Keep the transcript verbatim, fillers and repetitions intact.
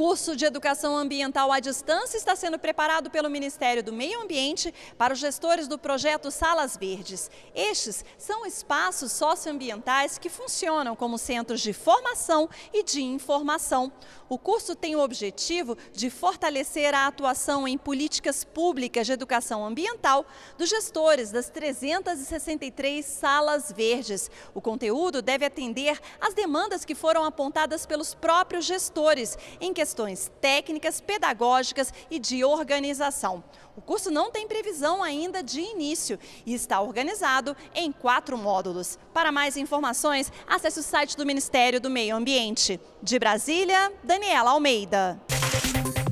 curso de Educação Ambiental à Distância está sendo preparado pelo Ministério do Meio Ambiente para os gestores do projeto Salas Verdes. Estes são espaços socioambientais que funcionam como centros de formação e de informação. O curso tem o objetivo de fortalecer a atuação em políticas públicas de educação ambiental dos gestores das trezentas e sessenta e três Salas Verdes. O conteúdo deve atender às demandas que foram apontadas pelos próprios gestores em questões técnicas, pedagógicas e de organização. O curso não tem previsão ainda de início e está organizado em quatro módulos. Para mais informações, acesse o site do Ministério do Meio Ambiente. De Brasília, Daniela Almeida.